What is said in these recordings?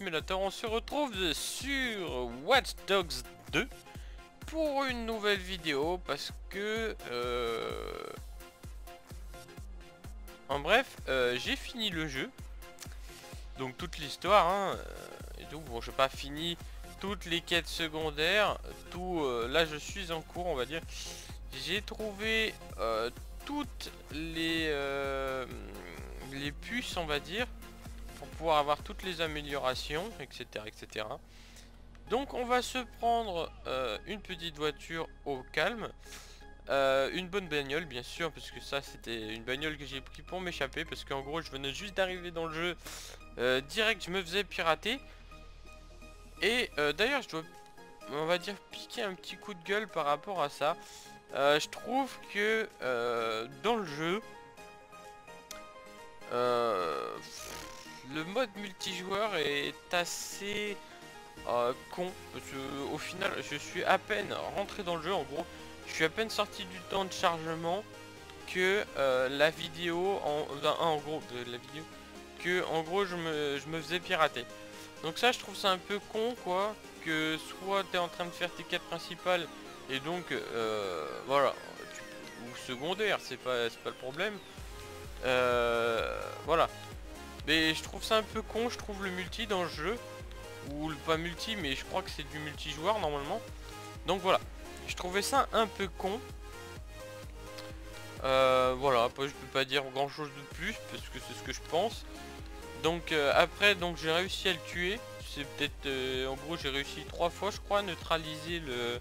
Simulator, on se retrouve sur Watch Dogs 2 pour une nouvelle vidéo parce que en bref j'ai fini le jeu, donc toute l'histoire hein, et donc bon, j'ai pas fini toutes les quêtes secondaires, là je suis en cours, on va dire. J'ai trouvé toutes les puces, on va dire, pour pouvoir avoir toutes les améliorations, etc., etc. Donc on va se prendre une petite voiture au calme, une bonne bagnole bien sûr, parce que ça c'était une bagnole que j'ai pris pour m'échapper, parce qu'en gros je venais juste d'arriver dans le jeu, direct je me faisais pirater. Et d'ailleurs je dois, on va dire, piquer un petit coup de gueule par rapport à ça. Je trouve que dans le jeu, le mode multijoueur est assez con, parce que au final je suis à peine rentré dans le jeu. En gros je suis à peine sorti du temps de chargement que la vidéo en gros de la vidéo que en gros je me faisais pirater. Donc ça je trouve ça un peu con quoi, que soit tu es en train de faire tes quêtes principales et donc voilà, ou secondaire, c'est pas le problème, voilà. Mais je trouve ça un peu con, je trouve le multi dans le jeu, ou le pas multi, mais je crois que c'est du multijoueur normalement. Donc voilà, je trouvais ça un peu con. Voilà, après je peux pas dire grand chose de plus parce que c'est ce que je pense. Donc après, donc j'ai réussi à le tuer. C'est peut-être en gros j'ai réussi 3 fois je crois à neutraliser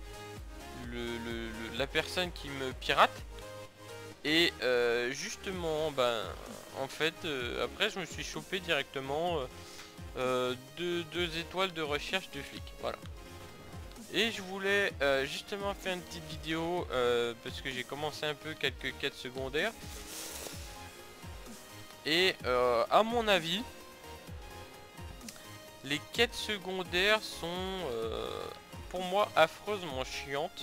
la personne qui me pirate. Et justement ben en fait après je me suis chopé directement deux étoiles de recherche de flic, voilà. Et je voulais justement faire une petite vidéo parce que j'ai commencé un peu quelques quêtes secondaires. Et à mon avis, les quêtes secondaires sont pour moi affreusement chiantes.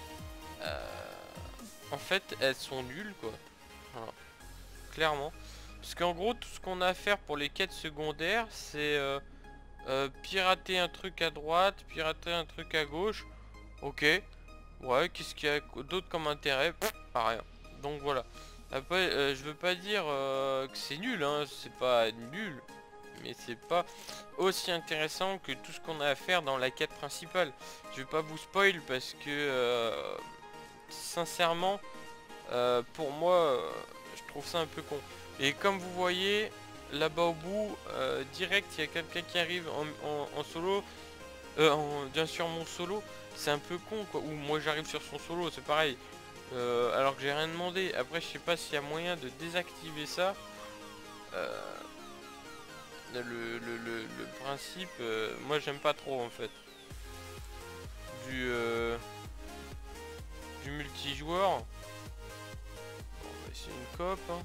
En fait, elles sont nulles quoi. Voilà. Clairement. Parce qu'en gros, tout ce qu'on a à faire pour les quêtes secondaires, c'est pirater un truc à droite, pirater un truc à gauche. Ok. Ouais, qu'est-ce qu'il y a d'autre comme intérêt? Pas rien. Donc voilà. Après, je veux pas dire que c'est nul, hein. C'est pas nul. Mais c'est pas aussi intéressant que tout ce qu'on a à faire dans la quête principale. Je vais pas vous spoil parce que sincèrement, pour moi, je trouve ça un peu con. Et comme vous voyez, là-bas au bout, direct, il y a quelqu'un qui arrive en solo. Bien sûr mon solo, c'est un peu con quoi. Ou moi j'arrive sur son solo, c'est pareil. Alors que j'ai rien demandé. Après, je sais pas s'il y a moyen de désactiver ça. Le principe, moi j'aime pas trop en fait. Du multijoueur. Bon, bah, c'est une coop. Hein.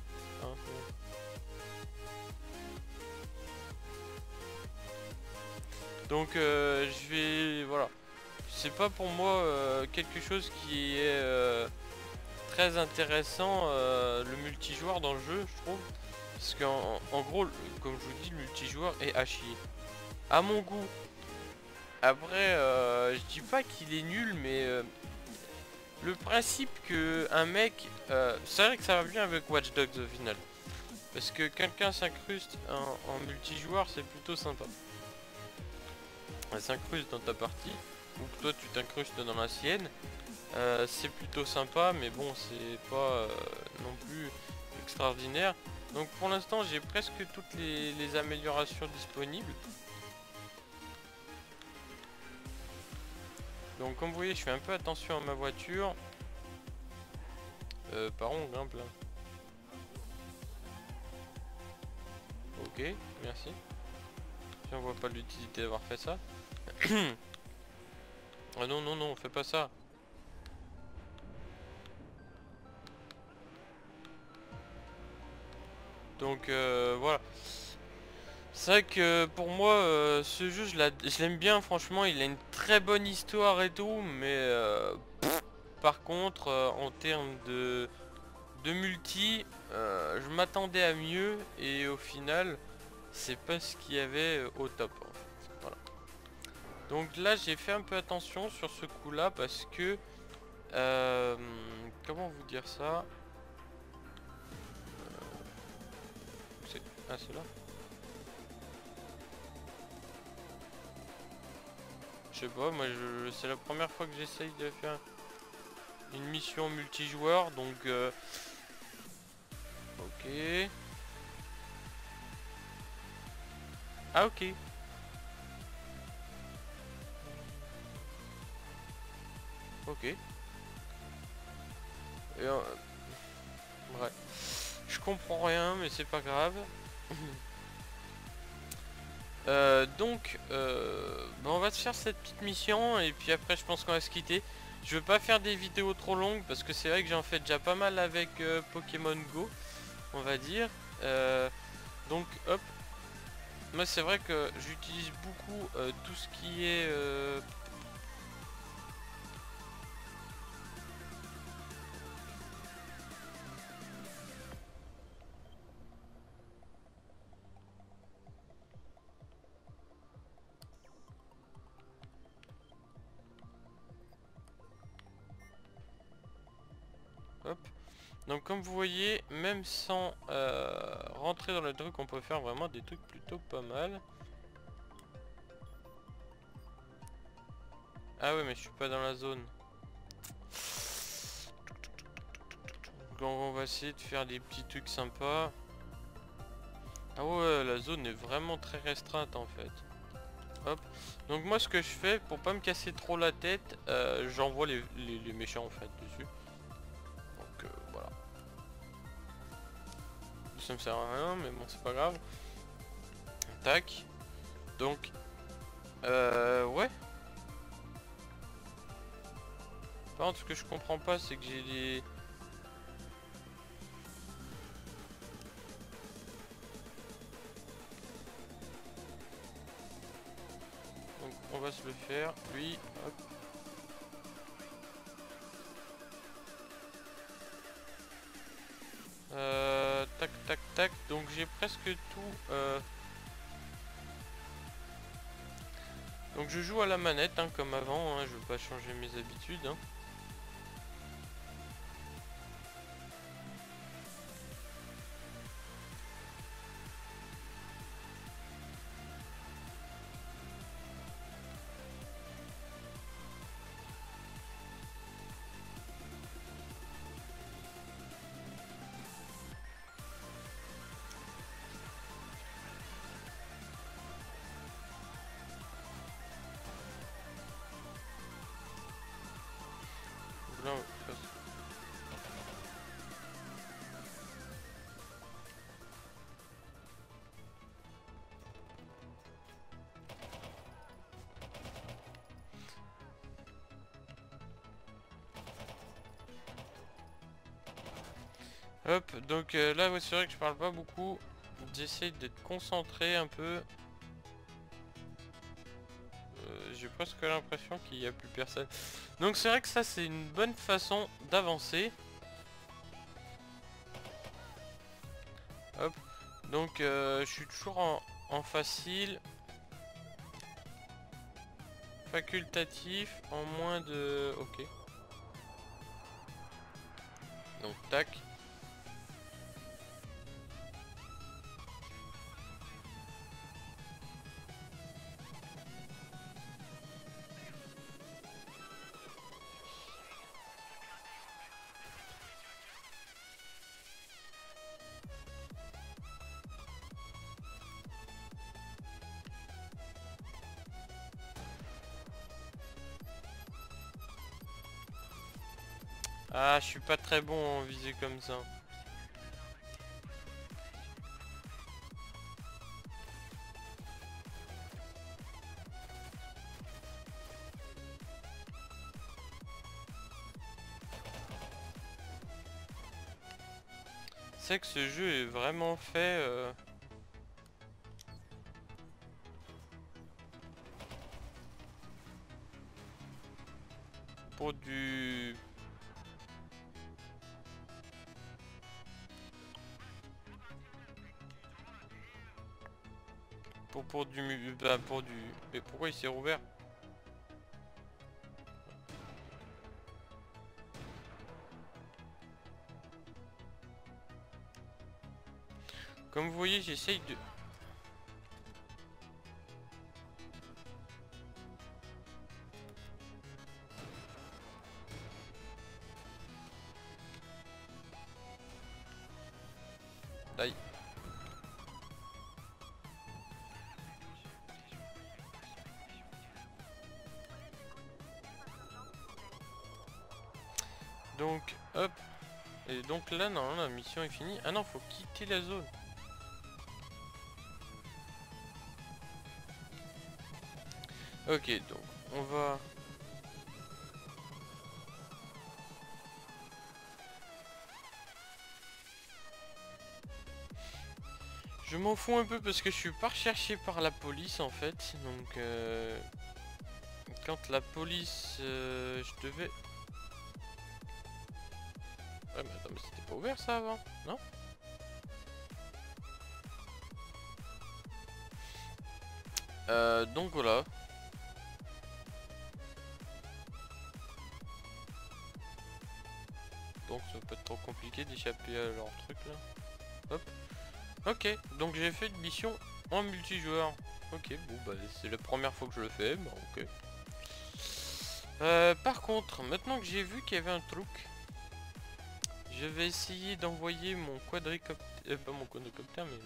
Donc je vais, voilà, c'est pas pour moi quelque chose qui est très intéressant, le multijoueur dans le jeu, je trouve, parce qu'en gros, comme je vous dis, le multijoueur est à chier à mon goût. Après je dis pas qu'il est nul, mais le principe que un mec, c'est vrai que ça va bien avec Watch Dogs au final, parce que quelqu'un s'incruste en multijoueur, c'est plutôt sympa. Elle s'incruste dans ta partie, ou que toi tu t'incrustes dans la sienne, c'est plutôt sympa, mais bon, c'est pas non plus extraordinaire. Donc pour l'instant j'ai presque toutes les améliorations disponibles. Donc comme vous voyez, je fais un peu attention à ma voiture. Par où on grimpe là? Ok, merci. Si on voit pas l'utilité d'avoir fait ça. Ah non, non, non, fais pas ça. Donc voilà. C'est vrai que pour moi, ce jeu, je l'aime bien, franchement, il a une très bonne histoire et tout, mais par contre, en termes de multi, je m'attendais à mieux, et au final, c'est pas ce qu'il y avait au top. Donc là j'ai fait un peu attention sur ce coup là parce que comment vous dire ça, c'est ah c'est là, je sais pas, moi c'est la première fois que j'essaye de faire une mission multijoueur, donc ok. Ah ok. Ok. Et, ouais. Je comprends rien, mais c'est pas grave. Donc, bah, on va se faire cette petite mission et puis après je pense qu'on va se quitter. Je veux pas faire des vidéos trop longues parce que c'est vrai que j'en fais déjà pas mal avec Pokémon Go, on va dire. Donc, hop. Moi, c'est vrai que j'utilise beaucoup tout ce qui est... hop. Donc comme vous voyez, même sans rentrer dans le truc, on peut faire vraiment des trucs plutôt pas mal. Ah ouais, mais je suis pas dans la zone. Donc on va essayer de faire des petits trucs sympas. Ah ouais, la zone est vraiment très restreinte en fait. Hop. Donc moi ce que je fais, pour pas me casser trop la tête, j'envoie les méchants en fait dessus. Donc voilà. Ça me sert à rien, mais bon c'est pas grave. Tac. Donc ouais. Par contre ce que je comprends pas c'est que j'ai des... Donc on va se le faire, lui, hop. Tac tac tac, donc j'ai presque tout. Donc je joue à la manette hein, comme avant, hein, je veux pas changer mes habitudes. Hein. Là, hop, donc là ouais, c'est vrai que je parle pas beaucoup. J'essaye d'être concentré un peu. J'ai presque l'impression qu'il n'y a plus personne. Donc c'est vrai que ça c'est une bonne façon d'avancer. Hop. Donc je suis toujours en facile. Facultatif en moins de... Ok. Donc tac. Ah, je suis pas très bon en visée comme ça. C'est que ce jeu est vraiment fait... pour du... Pour du... Bah, pour du... Mais pourquoi il s'est rouvert? Comme vous voyez, j'essaye de... Aïe. Donc, hop. Et donc là, non, la mission est finie. Ah non, faut quitter la zone. Ok, donc, on va... Je m'en fous un peu parce que je suis pas recherché par la police en fait. Donc, quand la police... je devais... Ouais mais attends, mais c'était pas ouvert ça avant, non? Donc voilà. Donc ça va pas être trop compliqué d'échapper à leur truc là. Hop. Ok, donc j'ai fait une mission en multijoueur. Ok, bon bah c'est la première fois que je le fais, bah ok. Par contre, maintenant que j'ai vu qu'il y avait un truc, je vais essayer d'envoyer mon quadricoptère, pas mon quadricoptère, mais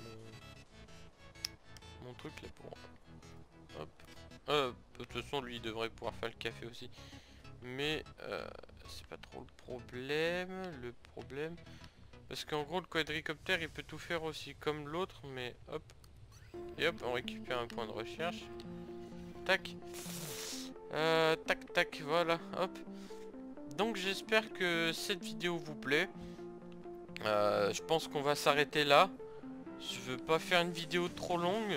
mon truc là pour... Hop. De toute façon, lui il devrait pouvoir faire le café aussi. Mais c'est pas trop le problème. Parce qu'en gros, le quadricoptère il peut tout faire aussi comme l'autre, mais hop. Et hop, on récupère un point de recherche. Tac. Tac, tac, voilà, hop. Donc j'espère que cette vidéo vous plaît. Je pense qu'on va s'arrêter là. Je veux pas faire une vidéo trop longue.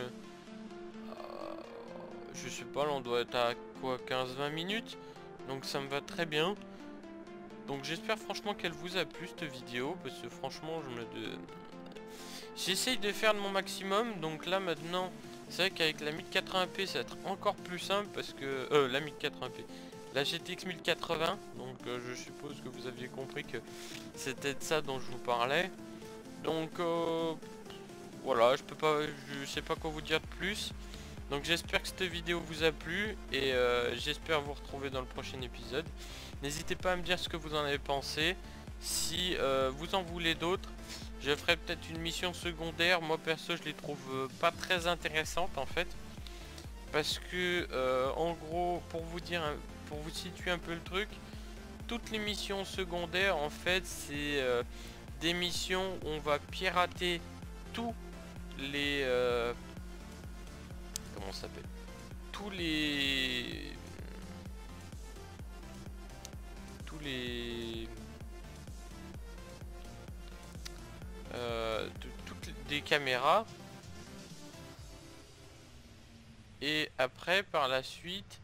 Je sais pas, là on doit être à quoi, 15-20 minutes. Donc ça me va très bien. Donc j'espère franchement qu'elle vous a plu cette vidéo. Parce que franchement j'essaye de faire de mon maximum. Donc là maintenant, c'est vrai qu'avec la 1080p ça va être encore plus simple. Parce que... la 1080p. La GTX 1080. Donc je suppose que vous aviez compris que c'était de ça dont je vous parlais. Donc voilà, je sais pas quoi vous dire de plus. Donc j'espère que cette vidéo vous a plu et j'espère vous retrouver dans le prochain épisode. N'hésitez pas à me dire ce que vous en avez pensé. Si vous en voulez d'autres, je ferai peut-être une mission secondaire. Moi perso je les trouve pas très intéressantes en fait. Parce que en gros, pour vous situer un peu le truc, toutes les missions secondaires en fait c'est des missions où on va pirater tous les... comment ça s'appelle, tous les toutes des caméras, et après par la suite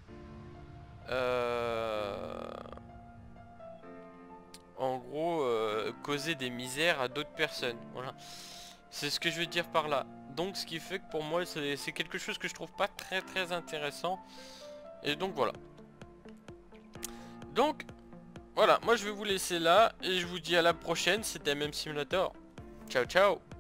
en gros causer des misères à d'autres personnes. Voilà, c'est ce que je veux dire par là. Donc ce qui fait que pour moi c'est quelque chose que je trouve pas très intéressant. Et donc voilà. Donc voilà, moi je vais vous laisser là et je vous dis à la prochaine. C'était MM Simulator. Ciao ciao.